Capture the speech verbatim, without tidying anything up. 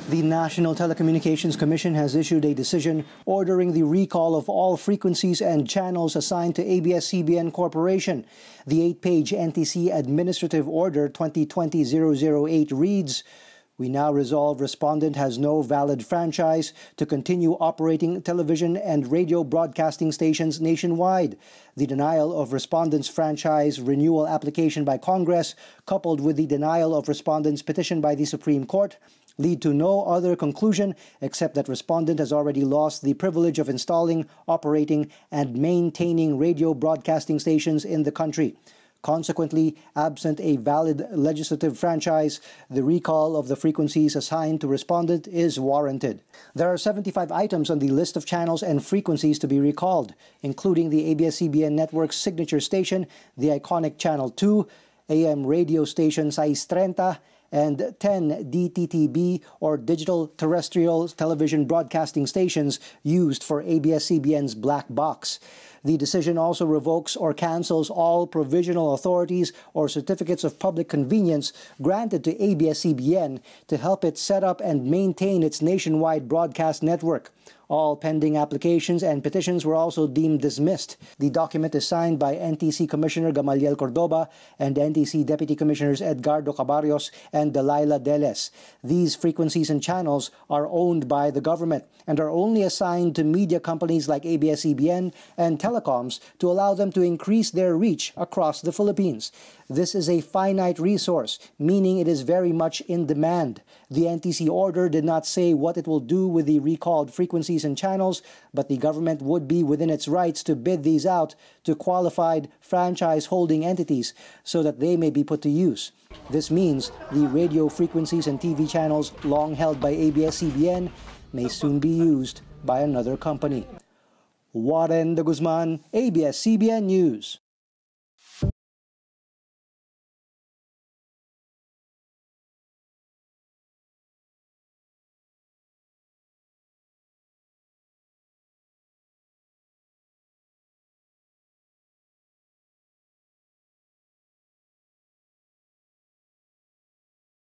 The National Telecommunications Commission has issued a decision ordering the recall of all frequencies and channels assigned to A B S C B N Corporation. The eight-page N T C Administrative Order twenty twenty dash zero zero eight reads, "We now resolve respondent has no valid franchise to continue operating television and radio broadcasting stations nationwide. The denial of respondent's franchise renewal application by Congress, coupled with the denial of respondent's petition by the Supreme Court, lead to no other conclusion except that respondent has already lost the privilege of installing, operating, and maintaining radio broadcasting stations in the country. Consequently, absent a valid legislative franchise, the recall of the frequencies assigned to respondent is warranted." There are seventy-five items on the list of channels and frequencies to be recalled, including the A B S C B N network's signature station, the iconic Channel two, A M radio station six thirty, and ten D T T B or digital terrestrial television broadcasting stations used for A B S C B N's black box. The decision also revokes or cancels all provisional authorities or certificates of public convenience granted to A B S C B N to help it set up and maintain its nationwide broadcast network. All pending applications and petitions were also deemed dismissed. The document is signed by N T C Commissioner Gamaliel Cordoba and N T C Deputy Commissioners Edgardo Cabarrios and Delilah Deles. These frequencies and channels are owned by the government and are only assigned to media companies like A B S C B N and telecoms to allow them to increase their reach across the Philippines. This is a finite resource, meaning it is very much in demand. The N T C order did not say what it will do with the recalled frequencies and channels, but the government would be within its rights to bid these out to qualified franchise-holding entities so that they may be put to use. This means the radio frequencies and T V channels long held by A B S C B N may soon be used by another company. Warren de Guzman, A B S C B N News.